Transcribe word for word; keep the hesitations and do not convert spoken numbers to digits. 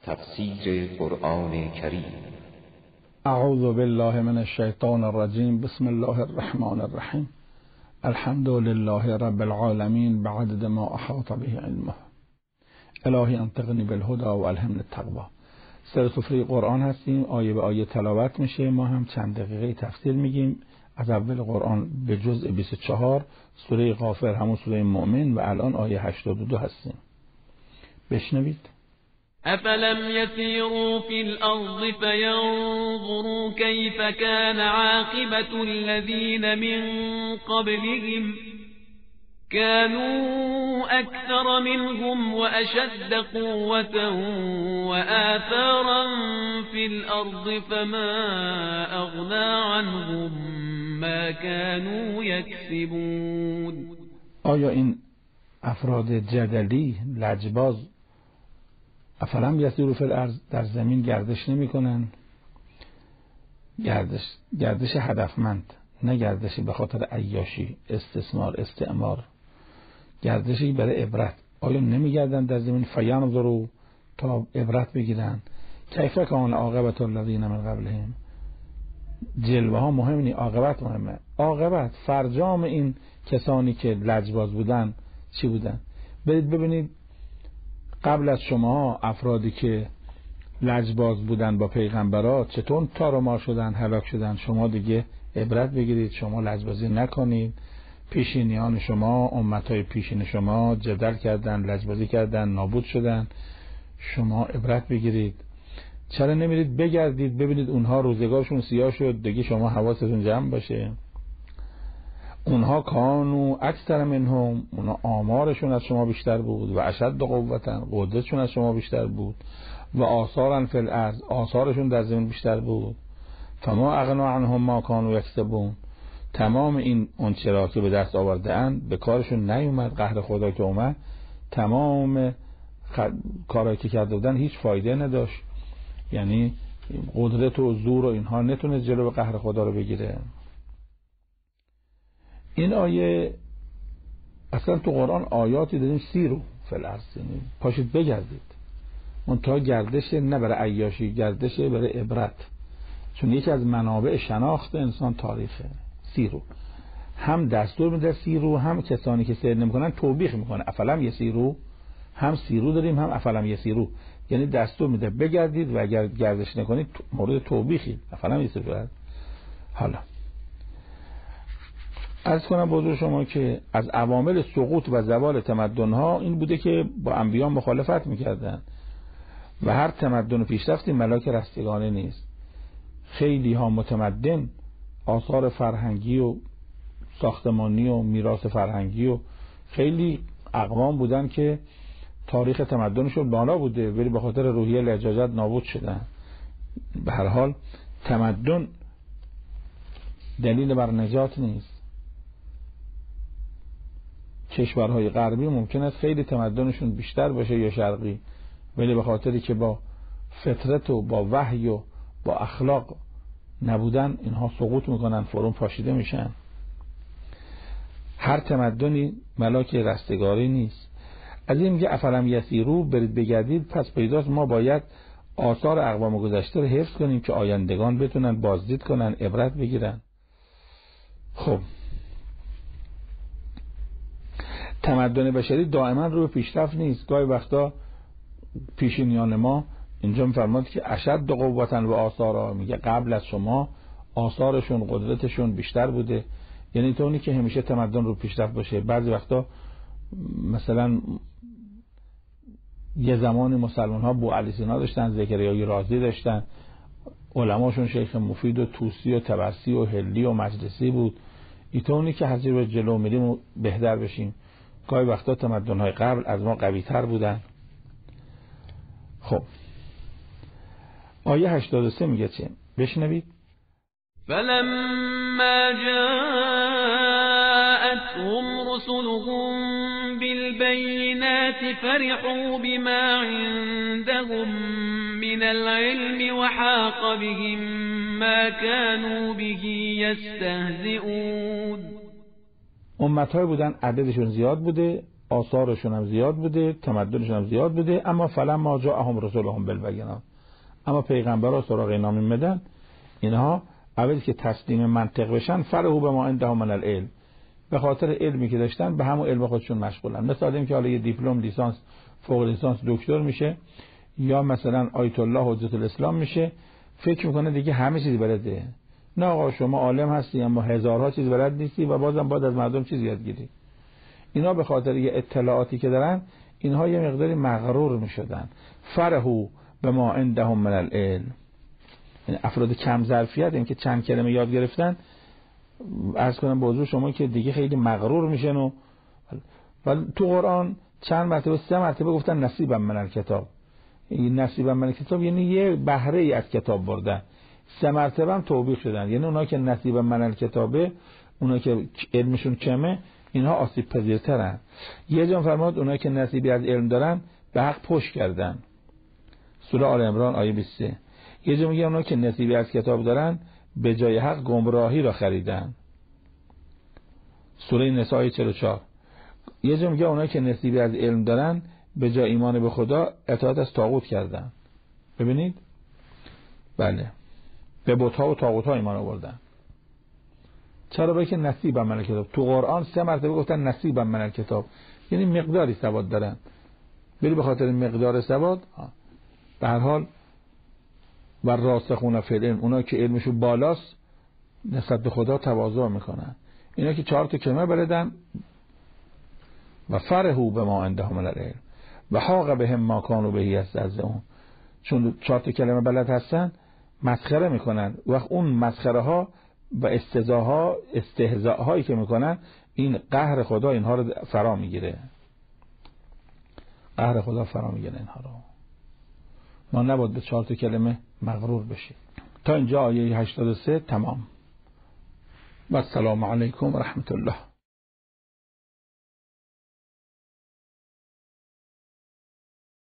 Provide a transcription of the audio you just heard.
تفسیر قرآن کریم. اعوذ بالله من الشیطان الرجیم. بسم الله الرحمن الرحیم. الحمد لله رب العالمین بعدد ما احاط به علمه. الهی انطقنی بالهدى و الهمنی التقوی. سر سفره قرآن هستیم، آیه به آیه تلاوت میشه، ما هم چند دقیقه تفسیر میگیم از اول قرآن به جزء بیست و چهار سوره غافر، همون سوره مؤمن، و الان آیه هشتاد و دو هستیم. بشنوید. أفلم يسيروا في الأرض فينظروا كيف كان عاقبة الذين من قبلهم كانوا أكثر منهم وأشد قوة وآثارا في الأرض فما أغنى عنهم ما كانوا يكسبون. آیا این افراد جدلی لجباز افلم یسیروا فی الارض در زمین گردش نمی کنن؟ گردش گردش هدفمند، نه گردشی به خاطر عیاشی، استثمار، استعمار، گردشی برای عبرت. آیا نمی گردن در زمین فینظروا تا عبرت بگیرن؟ کیف کان عاقبة الذین من قبلهم. جلوه ها مهم نی، عاقبت مهمه. عاقبت فرجام این کسانی که لجباز بودن چی بودن؟ برید ببینید قبل از شما افرادی که لجباز بودن با پیغمبرات چطور تار و مار شدن، هلاک شدن. شما دیگه عبرت بگیرید، شما لجبازی نکنید. پیشینیان شما، امتهای پیشین شما جدل کردن، لجبازی کردن، نابود شدن. شما عبرت بگیرید. چرا نمیرید بگردید ببینید اونها روزگارشون سیاه شد، دیگه شما حواستون جمع باشه. اونها کانو اکثر منهم، اونها آمارشون از شما بیشتر بود، و اشد قوتن، قدرتشون از شما بیشتر بود، و آثارا فی الارض، آثارشون در زمین بیشتر بود. فما اغنا عنهم ما کانوا یکسبون. تمام این اون چرا که به دست آورده اند به کارشون نیومد. قهر خدا که اومد تمام خ... کارهایی که کرده بودن هیچ فایده نداشت. یعنی قدرت و زور و اینها نتونه جلو قهر خدا رو بگیره. این آیه اصلا تو قرآن آیاتی داریم سیرو فی الارض، یعنی پاشید بگردید. منتها گردش نه برای عیاشی، گردش برای عبرت، چون یکی از منابع شناخت انسان تاریخه. سیرو هم دستور میده سیرو، هم کسانی که سیر نمیکنن توبیخ میکنه. افلم یسیرو، هم سیرو داریم هم افلم یسیرو، یعنی دستور میده بگردید و اگر گردش نکنید مورد توبیخید. افلم یسیرو. حالا عرض کنم بزرگ شما که از عوامل سقوط و زوال تمدن‌ها این بوده که با انبیاء مخالفت میکردن و هر تمدن پیشرفتی ملاک رستگانه نیست. خیلی ها متمدن آثار فرهنگی و ساختمانی و میراث فرهنگی و خیلی اقوام بودن که تاریخ تمدنشون بالا بوده ولی به خاطر روحیه لجاجت نابود شدن. به هر حال تمدن دلیل بر نجات نیست. کشورهای غربی ممکن است خیلی تمدنشون بیشتر باشه یا شرقی، ولی به خاطری که با فطرت و با وحی و با اخلاق نبودن اینها سقوط میکنن، فرون پاشیده میشن. هر تمدنی ملاک رستگاری نیست. از این میگه افلم یسیرو، برید بگردید. پس پیداست ما باید آثار اقوام گذشته رو حفظ کنیم که آیندگان بتونن بازدید کنن، عبرت بگیرن. خب تمدن بشری دائما روی پیشرفت نیست. گاهی وقتا پیشینیان ما اینجا میفرماد که اشد قوتن و آثارا، میگه قبل از شما آثارشون، قدرتشون بیشتر بوده. یعنی تو اونی که همیشه تمدن رو پیشرفت باشه. بعضی وقتا مثلا یه زمانی مسلمان ها بوعلی سینا داشتن، زکریای رازی داشتن، علماشون شیخ مفید و توسی و تبرسی و هلی و مجلسی بود. ایتونی که حضیر به جلو میریم و بهتر بشیم. گاهی وقتا تمدن‌های قبل از ما قوی‌تر بودن. خب آیه هشتاد و سه میگه چه؟ بشنوید. فلما جاءتهم رسلهم بالبينات فرحوا بما عندهم من العلم وحاق بهم ما كانوا به يستهزئون. امت‌های بودن عددشون زیاد بوده، آثارشون هم زیاد بوده، تمدنشون هم زیاد بوده، اما فلما جاءهم رسولهم بالبینات، اما پیغمبرها سراغ اینا میمدن، اینها اول که تسلیم منطق بشن، فرحوا بما عندهم من العلم، به خاطر علمی که داشتن به همون علم خودشون مشغولن. مثلا این که حالا یه دیپلم، لیسانس، فوق لیسانس، دکتر میشه، یا مثلا آیت الله حجت الاسلام میشه، فکر میکنه دیگه همه چیز بلده. نه آقا، شما عالم هستی اما هزارها چیز بلد نیستی و بازم باید از مردم چیز یاد گیری. اینا به خاطر یه اطلاعاتی که دارن، اینها یه مقداری مغرور میشدن. فرحوا بما عندهم من العلم، یعنی افراد کم ظرفیت، این که چند کلمه یاد گرفتن، عرض کنم به حضور شما که دیگه خیلی مغرور میشن. و ولی تو قرآن چند مرتبه، سه مرتبه گفتن نصیبا من الکتاب. این نصیبا من الکتاب یعنی یه بهره ای از کتاب بردن. سه مرتبه هم توبیخ شدن، یعنی اونا که نصیبا من الکتابه، اونا که علمشون کمه، اینها آسیب پذیرترن. یه جا فرمود اونا که نصیبی از علم دارن به حق پشت کردن، سوره آل عمران آیه بیست و سه. یه جا میگه اونا که نصیبی از کتاب دارن به جای حق گمراهی را خریدن، سوره نساء آیه چهل و چهار. یه جا میگه اونا که نصیبی از علم دارن به جای ایمان به خدا اطاعت از طاغوت کردن. ببینید، بله، به بت‌ها و طاغوت‌ها ایمان آوردن. چرا؟ برای که نصیبا من الکتاب. تو قرآن سه مرتبه گفتن نصیبا من الکتاب، یعنی مقداری سواد دارن. ولی به خاطر مقدار سواد، به هر حال، و راسخون فی العلم، اونا که علمشون بالاست نسبت به خدا تواضع میکنن. اینا که چهار تا کلمه بلدن، و فرحوا بما عندهم من العلم و حاق بهم ما كانوا به یستهزئون، چون چهار تا کلمه بلد هستن مسخره میکنن. وقت اون مسخره ها و استهزاها، استهزاء هایی که میکنن، این قهر خدا اینها رو فرا میگیره. قهر خدا فرا میگیره اینها رو. ما نباید به چهار تا کلمه مغرور بشیم. تا اینجا آیه هشتاد و سه تمام. و السلام علیکم و رحمت الله.